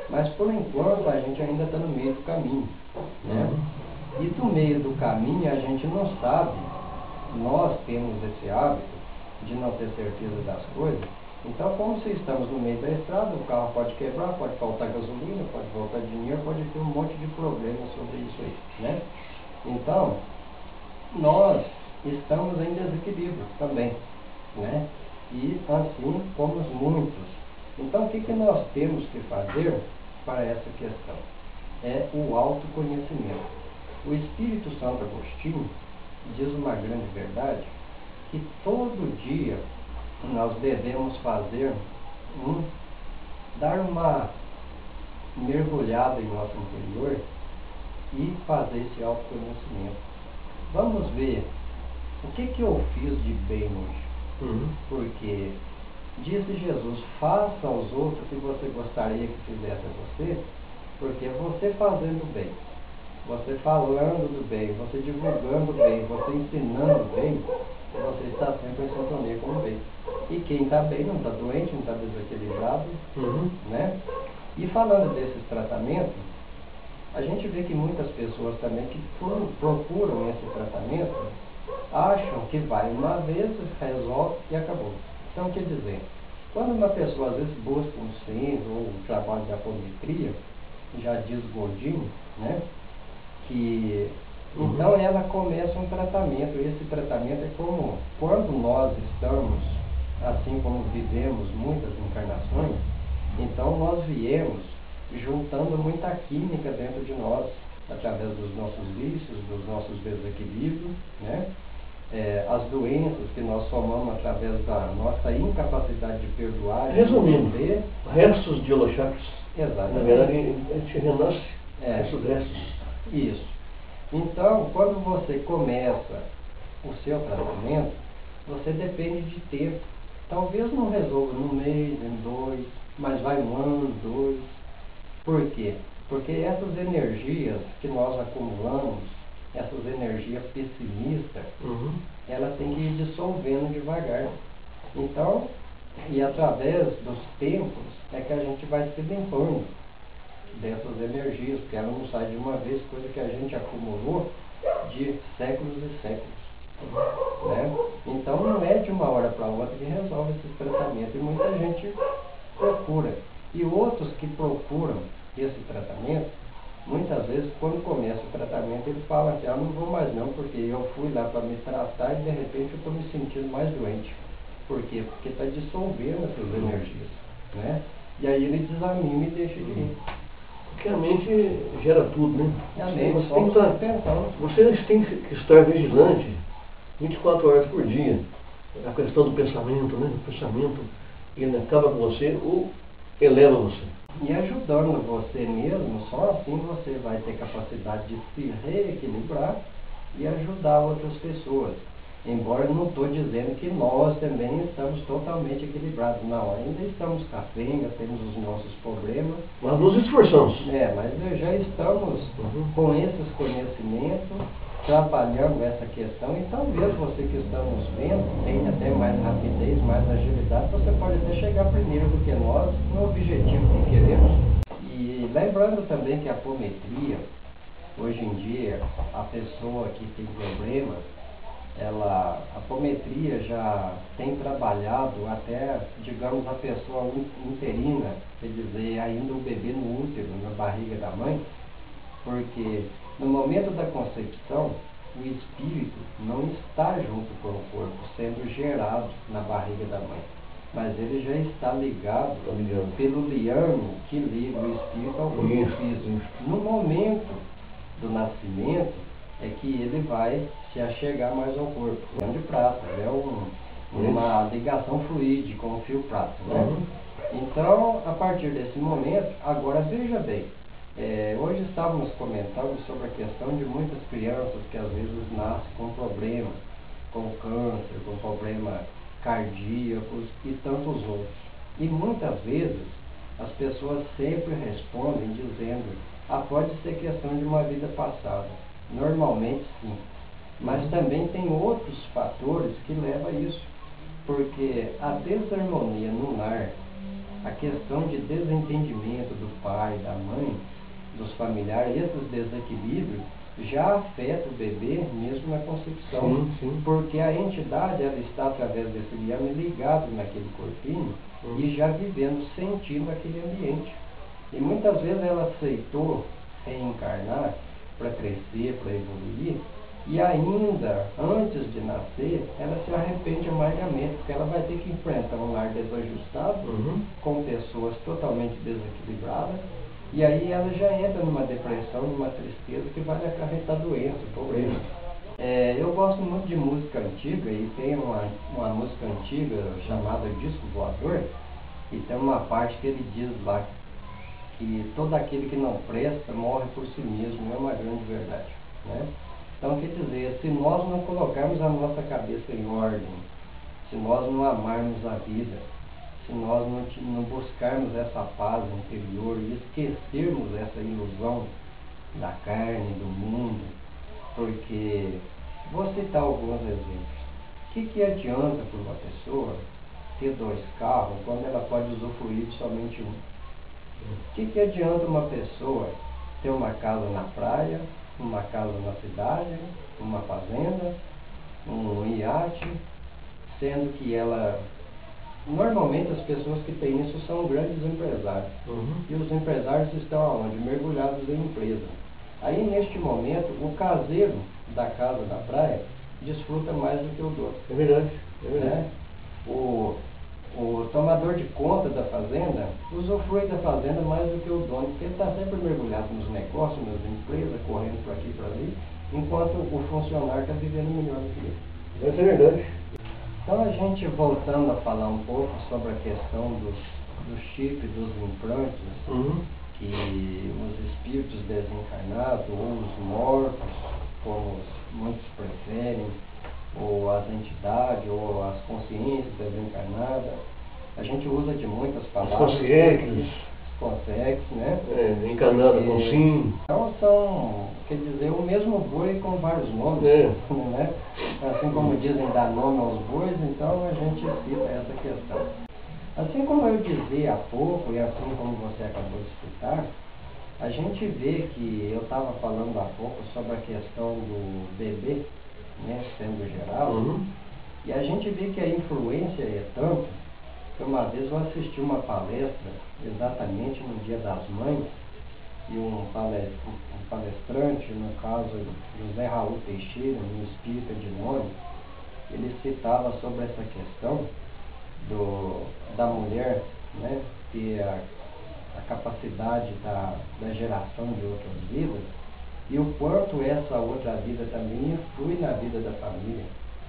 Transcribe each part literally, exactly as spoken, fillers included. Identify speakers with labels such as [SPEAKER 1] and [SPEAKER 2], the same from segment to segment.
[SPEAKER 1] Mas por enquanto a gente ainda está no meio do caminho, né? E do meio do caminho a gente não sabe, nós temos esse hábito de não ter certeza das coisas. Então, como se estamos no meio da estrada, o carro pode quebrar, pode faltar gasolina, pode faltar dinheiro, pode ter um monte de problemas sobre isso aí, né? Então, nós estamos em desequilíbrio também, né? E assim como muitos. Então, o que, que nós temos que fazer para essa questão? É o autoconhecimento. O Espírito Santo Agostinho diz uma grande verdade, que todo dia nós devemos fazer um, dar uma mergulhada em nosso interior e fazer esse autoconhecimento. Vamos ver o que, que eu fiz de bem hoje. Uhum. Porque disse Jesus, faça aos outros o que você gostaria que fizesse a você, porque você fazendo bem, você falando do bem, você divulgando bem, você ensinando bem, você está sempre em sintonia com o bem. E quem está bem não está doente, não está desequilibrado, uhum. né? E falando desses tratamentos, a gente vê que muitas pessoas também que procuram esse tratamento, acham que vai uma vez, resolve e acabou. Então, quer dizer, quando uma pessoa às vezes busca um centro ou um trabalho de apometria, já diz Gordinho, né? Que uhum. então ela começa um tratamento, e esse tratamento é como quando nós estamos, assim como vivemos muitas encarnações, então nós viemos juntando muita química dentro de nós, através dos nossos vícios, dos nossos desequilíbrios, né? É, as doenças que nós somamos através da nossa incapacidade de perdoar.
[SPEAKER 2] Resumindo,
[SPEAKER 1] de
[SPEAKER 2] restos de holochakras.
[SPEAKER 1] Exatamente.
[SPEAKER 2] Na verdade, a gente renasce
[SPEAKER 1] é,
[SPEAKER 2] esses restos.
[SPEAKER 1] Isso. Então, quando você começa o seu tratamento, você depende de tempo. Talvez não resolva num mês, em dois, mas vai um ano, dois. Por quê? Porque essas energias que nós acumulamos, essas energias pessimistas, uhum. elas têm que ir dissolvendo devagar. Então, e através dos tempos, é que a gente vai se limpando dessas energias, porque ela não sai de uma vez, coisa que a gente acumulou de séculos e séculos. Né? Então não é de uma hora para outra que resolve esse tratamento, e muita gente procura. E outros que procuram esse tratamento, muitas vezes quando começa o tratamento eles falam assim, ah, não vou mais não, porque eu fui lá para me tratar e de repente eu estou me sentindo mais doente. Por quê? Porque está dissolvendo essas energias, né? E aí ele desanima e deixa de ir.
[SPEAKER 2] Porque a mente gera tudo, né?
[SPEAKER 1] A mente,
[SPEAKER 2] você, tem que estar, vocês têm que estar vigilante vinte e quatro horas por dia. A questão do pensamento, né? O pensamento, ele acaba com você ou eleva você.
[SPEAKER 1] E ajudando você mesmo, só assim você vai ter capacidade de se reequilibrar e ajudar outras pessoas. Embora eu não estou dizendo que nós também estamos totalmente equilibrados, não, ainda estamos capenga, temos os nossos problemas.
[SPEAKER 2] Mas nos esforçamos.
[SPEAKER 1] É, mas já estamos uhum. com esses conhecimentos, trabalhando essa questão, e talvez você que estamos vendo tenha até mais rapidez, mais agilidade, você pode até chegar primeiro do que nós no objetivo que queremos. E lembrando também que a apometria, hoje em dia, a pessoa que tem problemas, ela, a apometria já tem trabalhado até, digamos, a pessoa interina, quer dizer, ainda o bebê no útero, na barriga da mãe, porque no momento da concepção, o espírito não está junto com o corpo, sendo gerado na barriga da mãe, mas ele já está ligado pelo liame que liga o espírito ao corpo físico. No momento do nascimento, é que ele vai se achegar mais ao corpo. É de prata, é um, uma ligação fluide com o fio prata, né? Uhum. Então, a partir desse momento, agora veja bem, é, hoje estávamos comentando sobre a questão de muitas crianças que às vezes nascem com problemas, com câncer, com problemas cardíacos e tantos outros. E muitas vezes as pessoas sempre respondem dizendo, ah, pode ser questão de uma vida passada. Normalmente sim, mas também tem outros fatores que levam a isso, porque a desarmonia no lar, a questão de desentendimento do pai, pai, da mãe, dos familiares, esses desequilíbrios já afetam o bebê mesmo na concepção.
[SPEAKER 2] Sim, sim.
[SPEAKER 1] Porque a entidade, ela está através desse liame ligado naquele corpinho
[SPEAKER 2] Hum.
[SPEAKER 1] e já vivendo, sentindo aquele ambiente. E muitas vezes ela aceitou reencarnar para crescer, para evoluir, e ainda, antes de nascer, ela se arrepende amargamente, porque ela vai ter que enfrentar um lar desajustado,
[SPEAKER 2] Uhum.
[SPEAKER 1] com pessoas totalmente desequilibradas, e aí ela já entra numa depressão, numa tristeza que vai acarretar doença, pobreza. É, eu gosto muito de música antiga, e tem uma, uma música antiga chamada Disco Voador, e tem uma parte que ele diz lá, que todo aquele que não presta morre por si mesmo, é uma grande verdade, né? Então, quer dizer, se nós não colocarmos a nossa cabeça em ordem, se nós não amarmos a vida, se nós não, não buscarmos essa paz interior e esquecermos essa ilusão da carne, do mundo, porque, vou citar alguns exemplos. O que, que adianta para uma pessoa ter dois carros quando ela pode usufruir de somente um? O que, que adianta uma pessoa ter uma casa na praia, uma casa na cidade, uma fazenda, um iate, sendo que ela... Normalmente as pessoas que têm isso são grandes empresários.
[SPEAKER 2] Uhum.
[SPEAKER 1] E os empresários estão aonde? Mergulhados em empresa. Aí neste momento, o caseiro da casa da praia desfruta mais do que o dono.
[SPEAKER 2] É verdade, é verdade.
[SPEAKER 1] Né? O, o tomador de conta da fazenda usufrui da fazenda mais do que o dono, porque ele está sempre mergulhado nos negócios, nas empresas, correndo por aqui e por ali, enquanto o funcionário está vivendo melhor do que ele.
[SPEAKER 2] Isso é verdade.
[SPEAKER 1] Então, a gente voltando a falar um pouco sobre a questão dos, do chip, dos implantes,
[SPEAKER 2] Uhum.
[SPEAKER 1] que os espíritos desencarnados, ou os mortos, como muitos preferem, ou as entidades, ou as consciências desencarnadas, a gente usa de muitas palavras.
[SPEAKER 2] Os conscientes.
[SPEAKER 1] Consegue, né?
[SPEAKER 2] É, encarnada com sim.
[SPEAKER 1] Então são, quer dizer, o mesmo boi com vários nomes,
[SPEAKER 2] É.
[SPEAKER 1] né? Assim como dizem dar nome aos bois, então a gente cita essa questão. Assim como eu dizia há pouco, e assim como você acabou de citar, a gente vê que eu estava falando há pouco sobre a questão do bebê, né, sendo geral,
[SPEAKER 2] Uhum.
[SPEAKER 1] e a gente vê que a influência é tanto. Uma vez eu assisti uma palestra, exatamente no Dia das Mães, e um palestrante, no caso José Raul Teixeira, um espírita de nome, ele citava sobre essa questão do, da mulher, né, ter a, a capacidade da, da geração de outras vidas, e o quanto essa outra vida também influi na vida da família.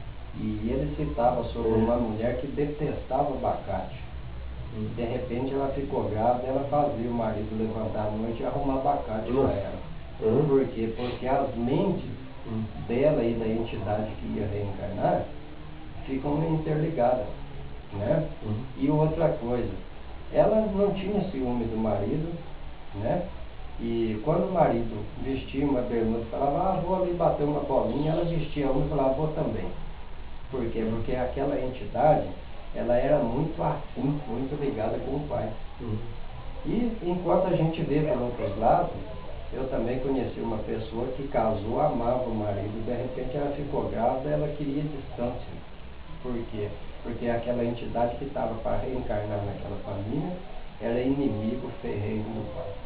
[SPEAKER 1] E ele citava sobre
[SPEAKER 2] Uhum.
[SPEAKER 1] uma mulher que detestava abacate. E de repente ela ficou grávida, ela fazia o marido levantar à noite e arrumar abacate
[SPEAKER 2] Uhum.
[SPEAKER 1] para ela.
[SPEAKER 2] Uhum.
[SPEAKER 1] Por quê? Porque as mentes
[SPEAKER 2] Uhum.
[SPEAKER 1] dela e da entidade que ia reencarnar ficam interligadas, né?
[SPEAKER 2] Uhum.
[SPEAKER 1] E outra coisa, ela não tinha ciúme do marido, né? E quando o marido vestia uma bermuda e falava, ah, vou ali bater uma bolinha, ela vestia uma e falava, vou também. Por quê? Porque aquela entidade, ela era muito assim, muito ligada com o pai.
[SPEAKER 2] Uhum.
[SPEAKER 1] E enquanto a gente vê por outros lados, eu também conheci uma pessoa que casou, amava o marido, de repente ela ficou grávida, ela queria distância. Por quê? Porque aquela entidade que estava para reencarnar naquela família era inimigo ferrenho do pai.